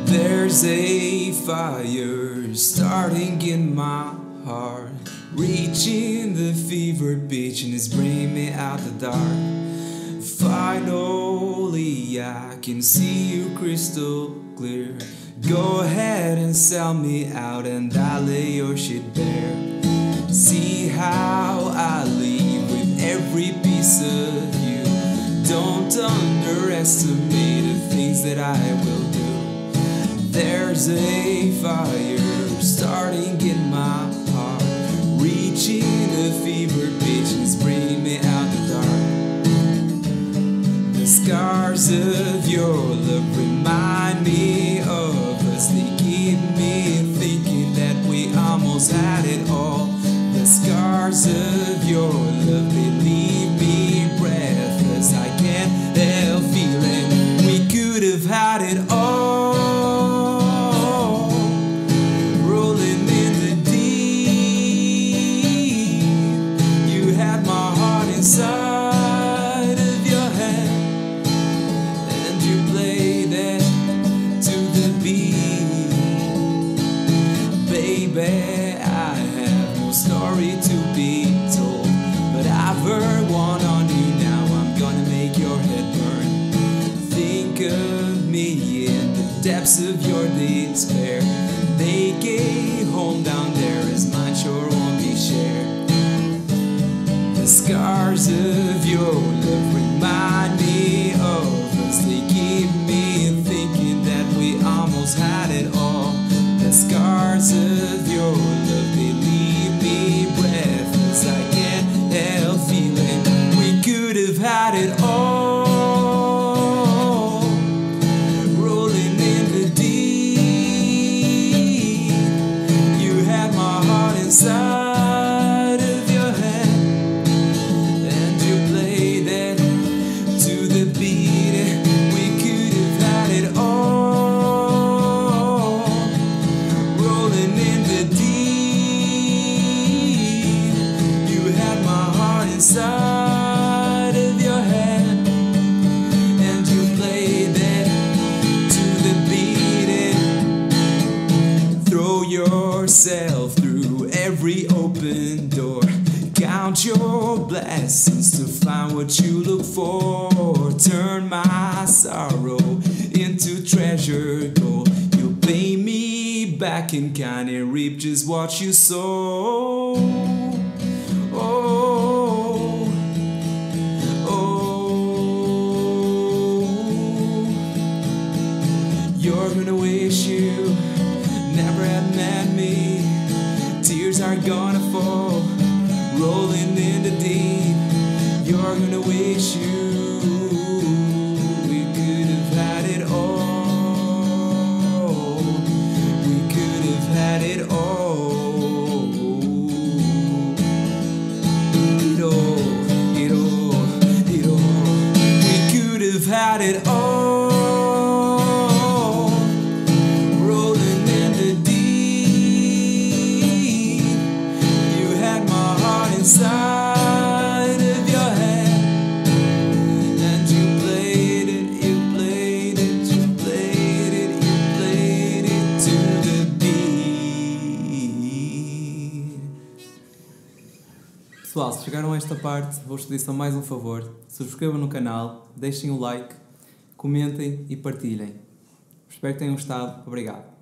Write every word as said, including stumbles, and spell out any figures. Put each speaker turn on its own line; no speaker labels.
There's a fire starting in my heart, reaching the fever pitch and it's bringing me out the dark. Finally I can see you crystal clear. Go ahead and sell me out and I'll lay your shit bare. See how I leave with every piece of you. Don't underestimate the things that I will do. There's a fire starting in my heart, reaching a fever pitch and it's bringing me out the dark. The scars of your love remind me of us. They keep me thinking that we almost had it all. The scars of your love, they leave me breathless. I can't help feeling we could have had it all. Inside of your hand, and you played it to the beat. Baby, I have no story to be told, but I've heard one on you. Now I'm gonna make your head burn. Think of me in the depths of your despair. Make a home down there as mine sure won't be shared. The scars of your love remind me of us. They keep me thinking that we almost had it all. The scars of your love, they leave me breathless. I can't help feeling we could have had it all. Rolling in the deep, you had my heart inside. Inside of your head, and you played it to the beat. Throw yourself through every open door. Count your blessings to find what you look for. Turn my sorrow into treasure gold. You'll pay me back in kind and reap just what you sow. Oh, you're gonna wish you never had met me. Tears are gonna fall, rolling in the deep. You're gonna wish you we could have had it all. We could have had it all. It all, it all, it all. We could have had it all. Inside of your head, and you played it, you played it, you played it, you played it to the beat. Pessoal, se chegaram a esta parte, vou-vos pedir só mais um favor. Subscrevam no canal, deixem o like, comentem e partilhem. Espero que tenham gostado. Obrigado.